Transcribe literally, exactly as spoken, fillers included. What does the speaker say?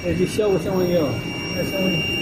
哎，这效果相当于啊，那相当于。